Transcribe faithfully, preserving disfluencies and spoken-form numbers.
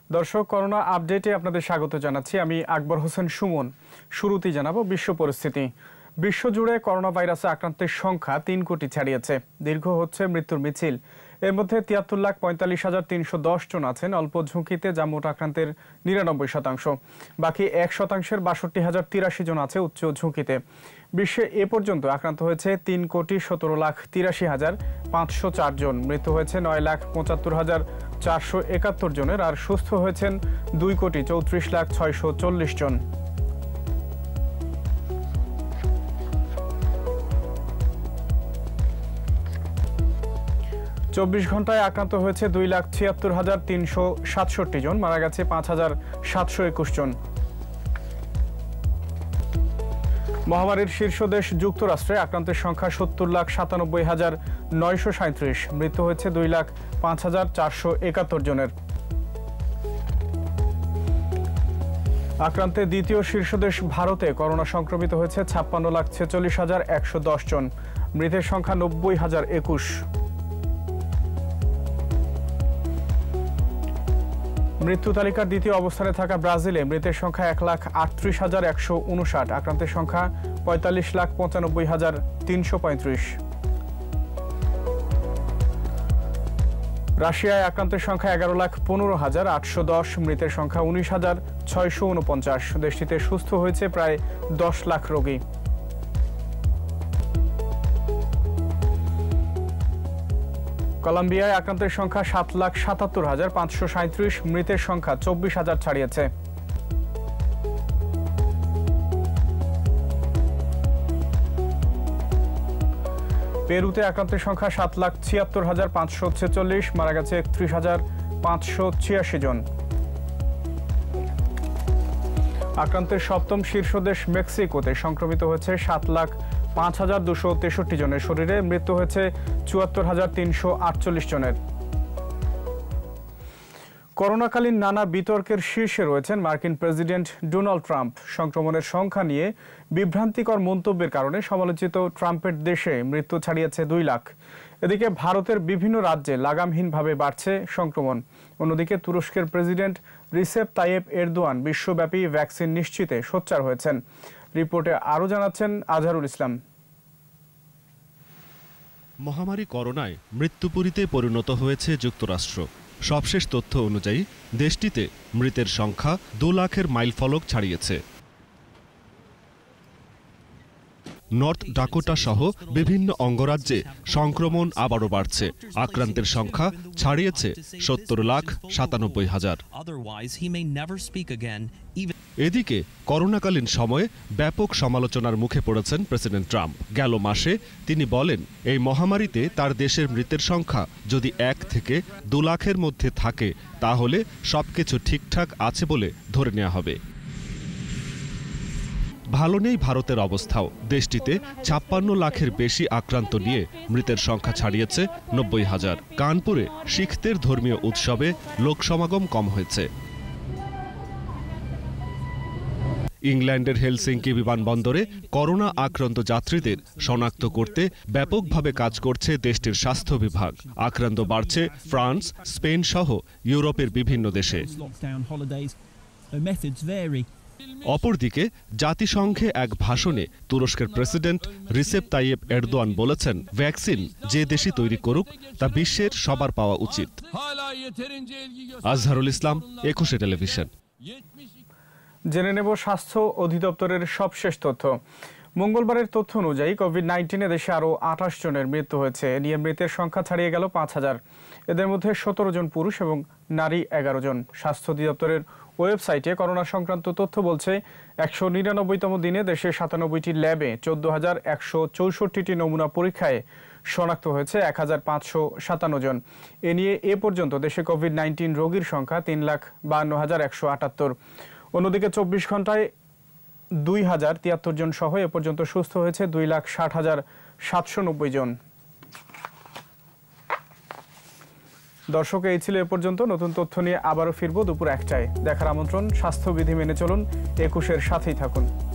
দর্শক, করোনা আপডেটে আপনাদের স্বাগত জানাচ্ছি। আমি আকবর হোসেন সুমন। শুরুতেই জানাবো বিশ্ব পরিস্থিতি। বিশ্বজুড়ে করোনা ভাইরাসে আক্রান্তের সংখ্যা তিন কোটি ছাড়িয়েছে। দীর্ঘ হচ্ছে মৃত্যুর মিছিল। এর মধ্যে তিয়াত্তর লাখ পঁয়তাল্লিশ হাজার তিনশো দশ জন আছেন অল্প ঝুঁকিতে, যা মোট আক্রান্তের নিরানব্বই শতাংশ। বাকি এক শতাংশের বাষট্টি হাজার তিরাশি জন আছে উচ্চ ঝুঁকিতে। বিশ্বে এ পর্যন্ত আক্রান্ত হয়েছে তিন কোটি সতেরো লাখ তিরাশি হাজার পাঁচশো চার জন। মৃত্যু হয়েছে নয় লাখ পঁচাত্তর হাজার চারশো একাত্তর জনের, আর সুস্থ হয়েছেন দুই কোটি চৌত্রিশ লাখ ছয়শো চল্লিশ জন। চব্বিশ ঘন্টায় আক্রান্ত হয়েছে দুই লাখ ছিয়াত্তর হাজার তিনশো সাতষট্টি জন, মারা গেছে পাঁচ হাজার সাতশো একুশ জন। মহামারীর শীর্ষ দেশ যুক্তরাষ্ট্রে আক্রান্তের সংখ্যা সত্তর লাখ সাতানব্বই হাজার নয়শো সাঁত্রিশ। মৃত্যু হয়েছে দুই লাখ পাঁচ হাজার চারশো একাত্তর জনের। আক্রান্তে দ্বিতীয় শীর্ষ দেশ ভারতে করোনা সংক্রমিত হয়েছে ছাপ্পান্ন লাখ ছেচল্লিশ হাজার একশো দশ জন। মৃতের সংখ্যা নব্বই হাজার একুশ। মৃত্যু তালিকার দ্বিতীয় অবস্থানে থাকা ব্রাজিলে মৃতের সংখ্যা এক লাখ আটত্রিশ হাজার একশো উনষাট। আক্রান্তের সংখ্যা পঁয়তাল্লিশ লাখ পঁচানব্বই হাজার তিনশো পঁয়ত্রিশ। রাশিয়ায় আক্রান্তের সংখ্যা এগারো লাখ পনেরো হাজার আটশো দশ। মৃতের সংখ্যা উনিশ হাজার ছয়শো উনপঞ্চাশ। দেশটিতে সুস্থ হয়েছে প্রায় দশ লাখ রোগী। কলম্বিয়ায় আক্রান্তের সংখ্যা সাত লাখ সাতাত্তর হাজার পাঁচশো সাঁত্রিশ। মৃতের সংখ্যা চব্বিশ হাজার ছাড়িয়েছে। পেরুতে আক্রান্তের সংখ্যা সাত লাখ ছিয়াত্তর হাজার পাঁচশো ছেচল্লিশ। মারা গেছে একত্রিশ হাজার পাঁচশো ছিয়াশি জন। আক্রান্তের সপ্তম শীর্ষ দেশ মেক্সিকোতে সংক্রমিত হয়েছে সাত লাখ পাঁচ হাজার দুশো তেষট্টি জনের। শরীরে মৃত্যু হয়েছে চুয়াত্তর হাজার তিনশো আটচল্লিশ জনের। করোনাকালীন নানা বিতর্কের শীর্ষে রয়েছেন মার্কিন প্রেসিডেন্ট ডোনাল্ড ট্রাম্প। সংক্রমণের সংখ্যা নিয়ে বিভ্রান্তিকর মন্তব্যের কারণে সমালোচিত ট্রাম্পের দেশে মৃত্যু ছাড়িয়েছে দুই লাখ। এদিকে ভারতের বিভিন্ন রাজ্যে লাগামহীনভাবে বাড়ছে সংক্রমণ। অন্যদিকে তুরস্কের প্রেসিডেন্ট রিসেপ তাইয়েপ এরদোয়ান বিশ্বব্যাপী ভ্যাকসিন নিশ্চিতে সোচ্চার হয়েছেন। রিপোর্টে আরও জানাচ্ছেন আজহারুল ইসলাম। মহামারী করোনায় মৃত্যুপুরীতে পরিণত হয়েছে যুক্তরাষ্ট্র। সবশেষ তথ্য অনুযায়ী দেশটিতে মৃতের সংখ্যা দু লাখের মাইলফলক ছাড়িয়েছে। নর্থ ডাকোটা সহ বিভিন্ন অঙ্গরাজ্যে সংক্রমণ আবারও বাড়ছে। আক্রান্তের সংখ্যা ছাড়িয়েছে সত্তর লাখ সাতানব্বই হাজার। এদিকে করোনাকালীন সময়ে ব্যাপক সমালোচনার মুখে পড়েছেন প্রেসিডেন্ট ট্রাম্প। গেল মাসে তিনি বলেন, এই মহামারীতে তার দেশের মৃতের সংখ্যা যদি এক থেকে দু লাখের মধ্যে থাকে তাহলে সবকিছু ঠিকঠাক আছে বলে ধরে নেওয়া হবে। ভালো নেই ভারতের অবস্থাও। দেশটিতে ছাপ্পান্ন লাখের বেশি আক্রান্ত নিয়ে মৃতের সংখ্যা ছাড়িয়েছে নব্বই হাজার। কানপুরে শিখদের ধর্মীয় উৎসবে লোক সমাগম কম হয়েছে। ইংল্যান্ডের হেলসিঙ্কি বিমানবন্দরে করোনা আক্রান্ত যাত্রীদের শনাক্ত করতে ব্যাপকভাবে কাজ করছে দেশটির স্বাস্থ্য বিভাগ। আক্রান্ত বাড়ছে ফ্রান্স, স্পেন সহ ইউরোপের বিভিন্ন দেশে। অপরদিকে জাতিসংঘে এক ভাষণে তুরস্কের প্রেসিডেন্ট রিসেপ তাইয়েপ এরদোয়ান বলেছেন, ভ্যাকসিন যে দেশই তৈরি করুক তা বিশ্বের সবার পাওয়া উচিত। আজহারুল ইসলাম, একুশে টেলিভিশন। জেনে নেব স্বাস্থ্য অধিদপ্তরের সবশেষ তথ্য। মঙ্গলবারের তথ্য অনুযায়ী কোভিড নাইন্টিনে দেশে আরও আঠাশ জনের মৃত্যু হয়েছে। এ নিয়ে মৃতের সংখ্যা ছাড়িয়ে গেল পাঁচ হাজার। এদের মধ্যে সতেরো জন পুরুষ এবং নারী এগারো জন। স্বাস্থ্য অধিদপ্তরের ওয়েবসাইটে করোনা সংক্রান্ত তথ্য বলছে, একশো নিরানব্বইতম দিনে দেশে সাতানব্বইটি ল্যাবে চোদ্দ হাজার একশো চৌষট্টিটি নমুনা পরীক্ষায় শনাক্ত হয়েছে এক হাজার পাঁচশো সাতান্ন জন। এ নিয়ে এ পর্যন্ত দেশে কোভিড নাইন্টিন রোগীর সংখ্যা তিন লাখ বাহান্ন হাজার একশো আটাত্তর। অন্যদিকে চব্বিশ ঘন্টায় দুই হাজার তিয়াত্তর জন সহ এ পর্যন্ত সুস্থ হয়েছে দুই লাখ ষাট হাজার সাতশো নব্বই জন। দর্শক, এই ছিল এ পর্যন্ত। নতুন তথ্য নিয়ে আবারও ফিরবো দুপুর একটায়। দেখার আমন্ত্রণ। স্বাস্থ্যবিধি মেনে চলুন। একুশের সাথেই থাকুন।